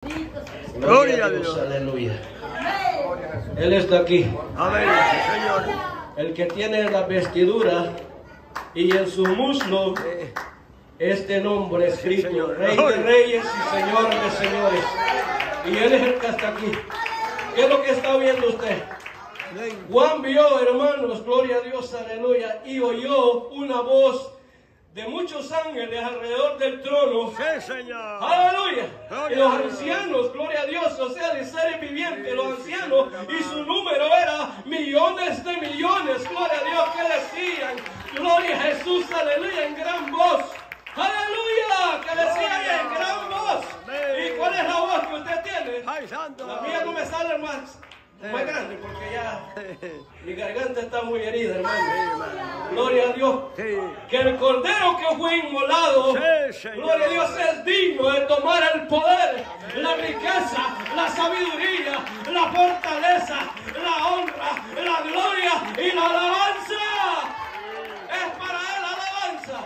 Gloria a Dios. Aleluya. Él está aquí. Amén, Señor. El que tiene la vestidura y en su muslo este nombre escrito, Señor. Rey de Reyes y Señor de Señores. Y Él es el que está aquí. ¿Qué es lo que está viendo usted? Juan vio, hermanos, gloria a Dios, aleluya, y oyó una voz de muchos ángeles alrededor del trono. Sí, Señor. Aleluya. Gloria Y los a Dios. ancianos, gloria a Dios, o sea, de seres vivientes, los ancianos, y su número era millones de millones, gloria a Dios, que decían, gloria a Jesús, aleluya, en gran voz. Aleluya, que decían en gran voz. ¿Y cuál es la voz que usted tiene? Ay, santo. La mía no me sale más grande porque ya mi garganta está muy herida, hermano. Gloria a Dios. Sí. Que el cordero que fue inmolado, Sí, Señor. gloria a Dios, es digno de tomar el poder, la riqueza, la sabiduría, la fortaleza, la honra, la gloria y la alabanza. Es para él alabanza.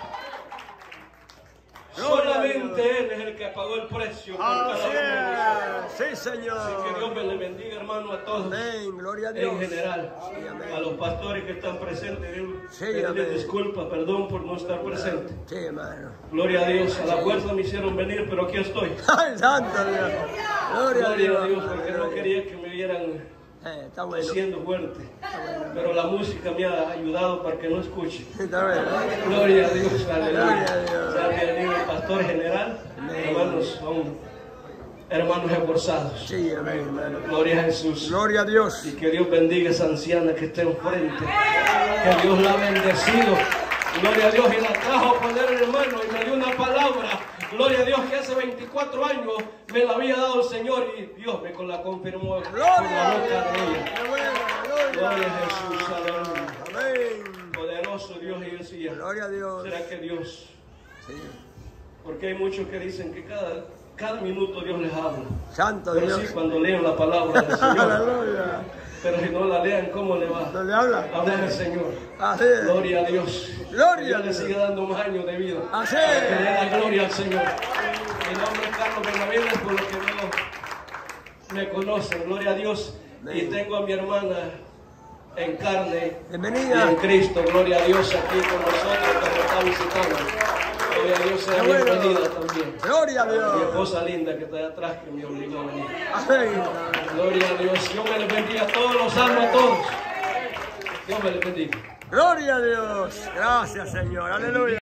Solamente Él es el que pagó el precio por cada uno de nosotros. Sí, Señor. Así que Dios me le bendiga, hermano, a todos. Amén, gloria a Dios. En general, Sí, amén. a los pastores que están presentes, Sí, pedirles amén. disculpa, perdón por no estar presente. Sí, hermano. Gloria a Dios, a la fuerza me hicieron venir, pero aquí estoy. Ay, santo Dios. Gloria a Gloria a Dios. Dios, porque no quería que me vieran Está bueno. siendo fuerte. Pero la música me ha ayudado para que no escuche. Está bueno. Gloria a Dios, aleluya. Gloria a Dios. Sea bienvenido el pastor general. Hermanos, son hermanos esforzados. Sí, amén, hermano. Gloria a Jesús. Gloria a Dios. Y que Dios bendiga a esa anciana que está enfrente. Que Dios la ha bendecido. Gloria a Dios. Y la trajo a poner, hermano, y me dio una palabra. Gloria a Dios, que hace 24 años me la había dado el Señor y Dios me la confirmó por la boca de ella. Gloria a Jesús, aleluya. Amén. Poderoso Dios, y yo decía, Gloria a Dios. ¿será que Dios? Sí. Porque hay muchos que dicen que cada minuto Dios les habla. Santo Pero Dios. sí, cuando leen la palabra del Señor. Aleluya. Pero si no la lean, ¿cómo le va? ¿No le habla? Habla el Señor. Así es. Gloria a Dios. Gloria Que Dios a le Dios. siga dando más años de vida. Así Que es. le da gloria al Señor. Mi nombre es Carlos Benavides, por lo que me conocen. Gloria a Dios. Y tengo a mi hermana en carne y Bienvenida. en Cristo. Gloria a Dios aquí con nosotros que nos está visitando. Gloria a Dios, sea Qué bueno. bienvenida también. Gloria a Mi Dios. esposa linda que está allá atrás que me obligó a venir. Amén. Gloria a Dios. Dios me les bendiga a todos, los amo a todos. Dios me les bendiga. Gloria a Dios. Gracias, Señor. Aleluya.